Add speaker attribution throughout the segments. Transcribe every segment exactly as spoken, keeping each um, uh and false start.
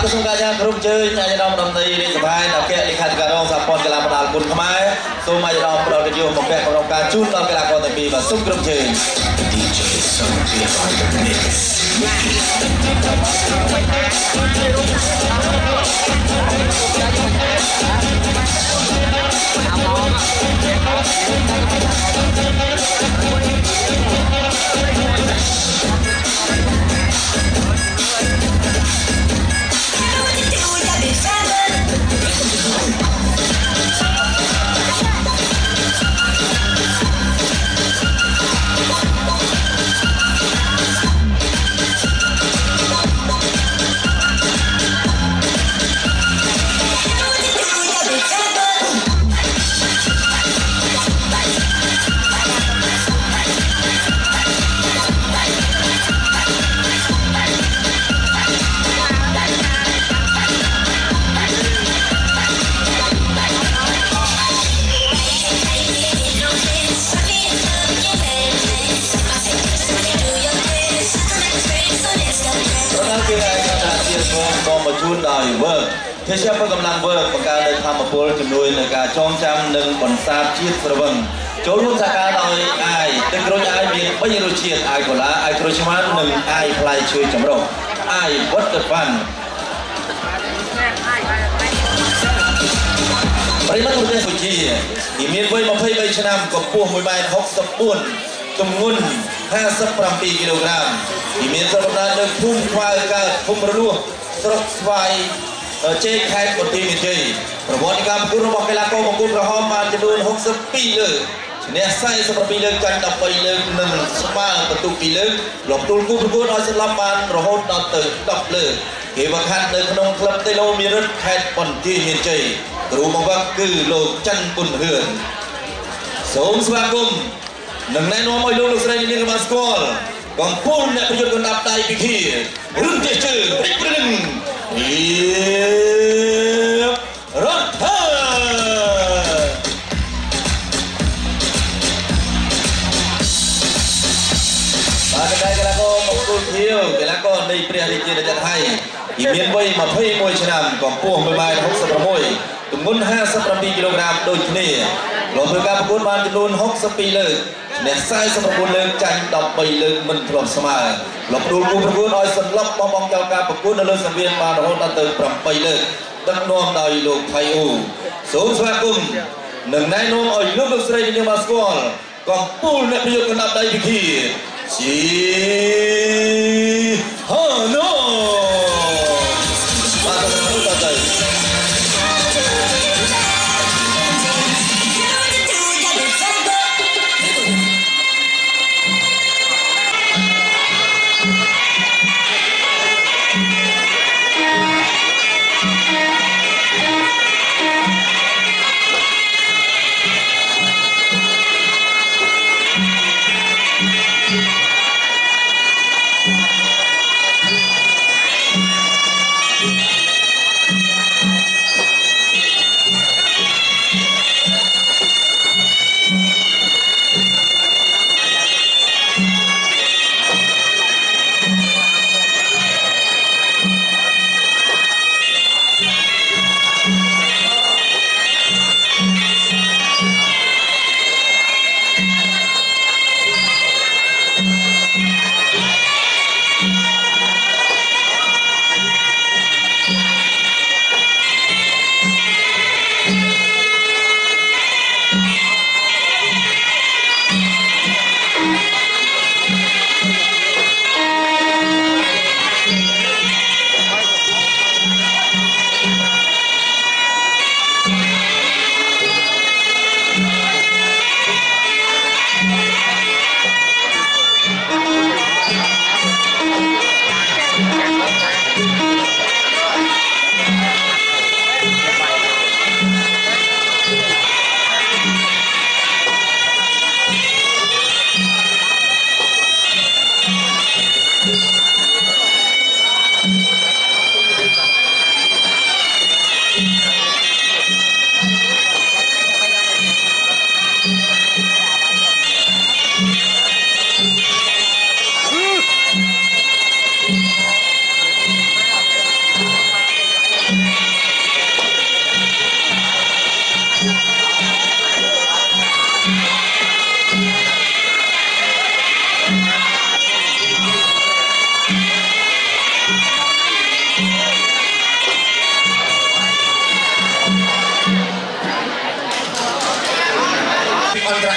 Speaker 1: ก็ส่งการยาครุกเจอญาติน้องดำในในสบายนักแกะในขัดการรองสปอนกีฬาประดาบุญขมายส่งมาญาติน้องเราจะโยมมาแกะของการจุดตอนกีฬากรตะปีมาส่งครุกเจอเชื่อเพื่อกำลังเวิร์กประการเดินทางมาพูดจำนวนในการจองจำหนึ่งบนซาบชีสระวังโจรุ่นสากาโดยไอตึกโรยไอมีไม่ยังรู้เชียร์ไอคนละไอโครชมันหนึ่งไอพลายช่วยจำลองไอวัดเกิดฟันปริมาณตัวเต็มสุดที่ที่มีไว้มาเพิ่มไปชนะกับพวกมวยไม้หกสิบปุ่นจำนวนห้าสิบปรำปีกิโลกรัมที่มีสมรรถนะพุ่งควายกับพุ่งระลุสระไฟเจ๊แขกบนทีมเจประวัติการพูดระบบกีฬาโกมกุลกระหอบมาจำนวนหกสิบปีเลยเนี่ยใส่สำหรับปีเลิกกันดับไปเลิกหนึ่งสมาประตูปีเลิกหลบตูนกู้กู้น้อยสลับมันระหอบดับตึกดับเลยเกี่ยวกับขันเดินขนมคลับเตโลมีรถแขกบนทีมเจรู้มาว่าคือโลกจันบุญเฮือนสมสมาคมหนึ่งในน้องมวยลูกลูกสไลด์นี่คือมาสกอลกองพูนเนี่ยประโยชน์กันดับได้ปีที่รุ่นเจเจอริบริงเอียบรถเธอมากันได้กันแล้วก็มาคุยเที่ยวกันแล้วก็ในเปรียบที่จะจัดให้อีเมียนไว้มาเพ่มวยชนะกองพวงไปมาหกสิบประมวยตุ่มงุ้นห้าสิบประปีกิโลกรัมโดยที่นี่หลบเพื่อการประกวดมาจำนวนหกสิบปีเลยเนี่ยไส้สมบูรณ์เลยจันดับไปเลยมันพร้อมสมัยหลบดูกูประกวดอ้อยสลับมองมองเจ้าการประกวดในเรื่องสังเวียนมาโดนตัดเติมปรับไปเลยตั้งน้องดาวลูกไทยอูสูงสวัสดิ์หนึ่งในน้องอ้อยลูกลูกสไลด์นี่มาสกอลกองปูนเนี่ยประโยชน์กันดับได้พิธีชีฮาโนมาตรงนู้นต่อใจ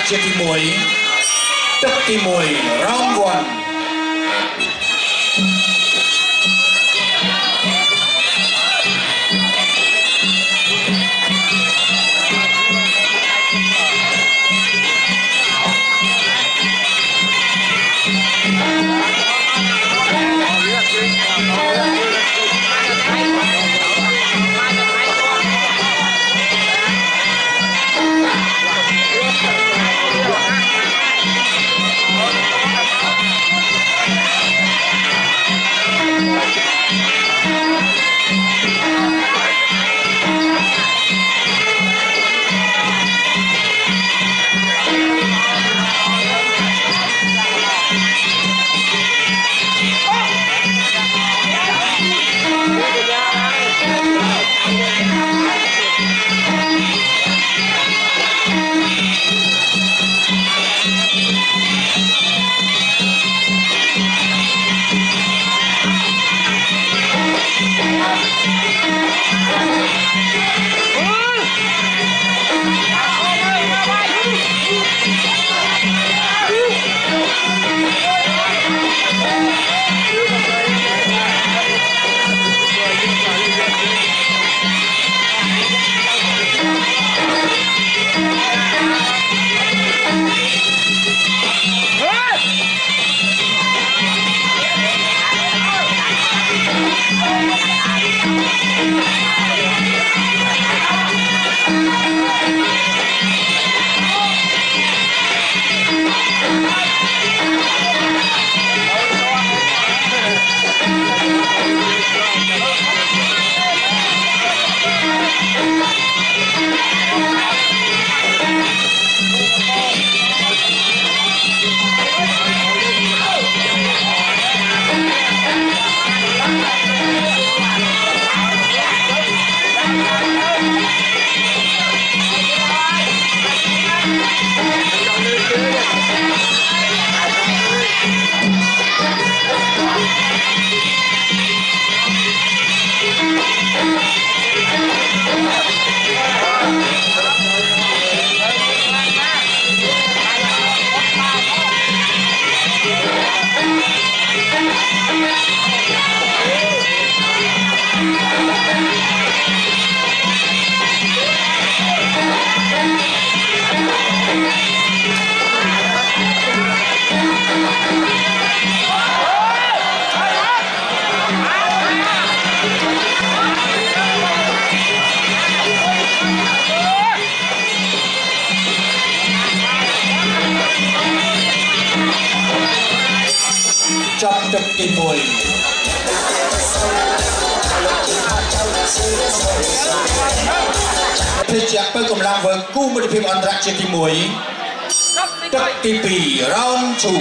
Speaker 2: ជាទីមួយទឹកទីមួយរងវ័នចាប់ទឹកទីមួយភេជ្ជៈពេលកម្លាំងវើគូមិត្តភាពអន្តរជាតិទីមួយទឹកទីពីរ round two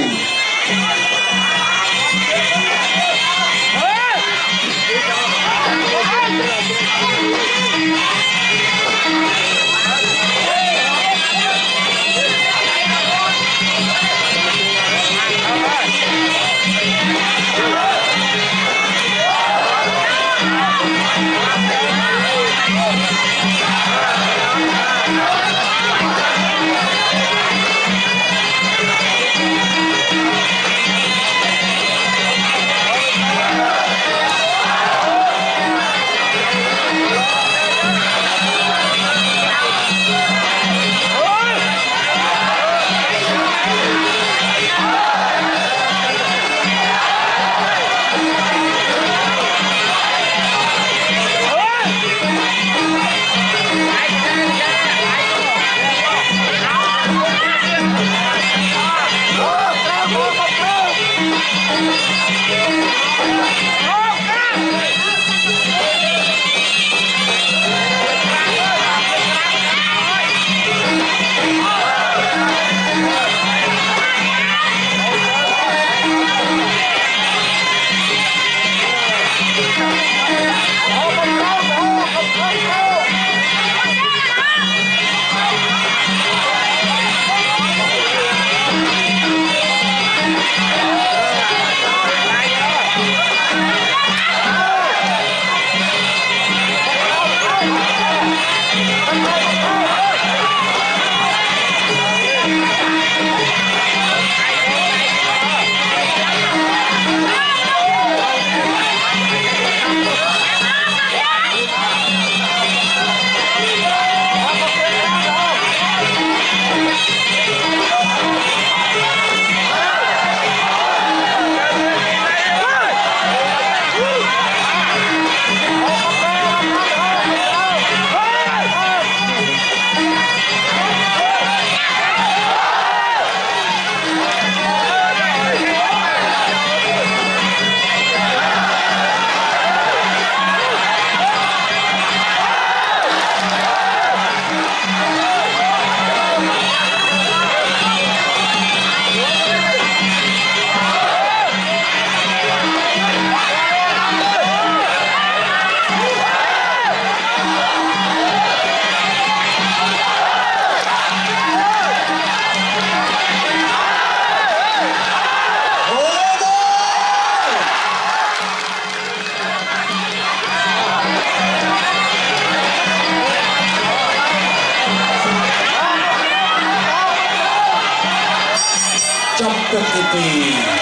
Speaker 2: ទីពីរ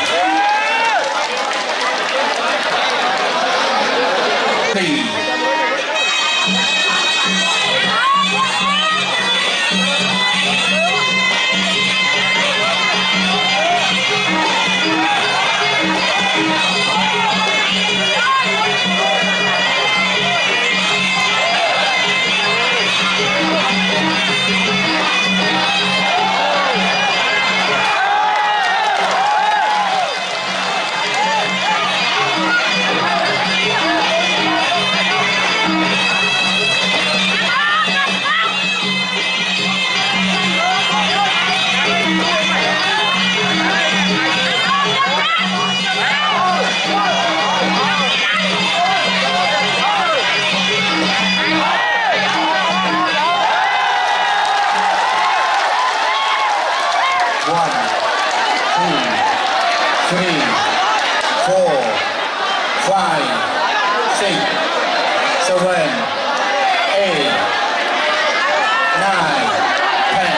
Speaker 2: ពីរ three, four, five, six, seven, eight, nine, ten.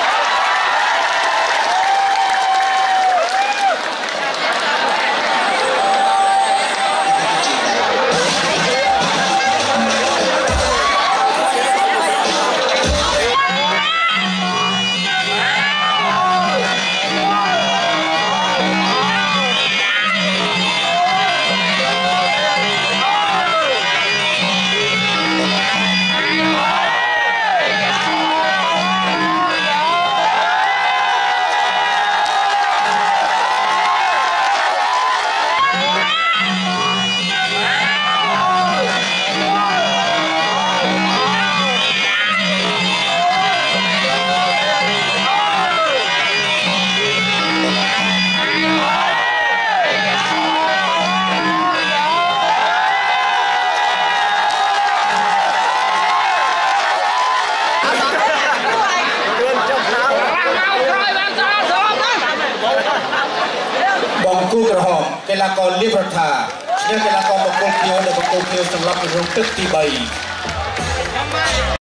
Speaker 2: Bóng cú cửa hòm, cái là con liếp rật thả, nhưng cái là con một cô kiêu để một cô kiêu sầm lấp trong tức tí bầy.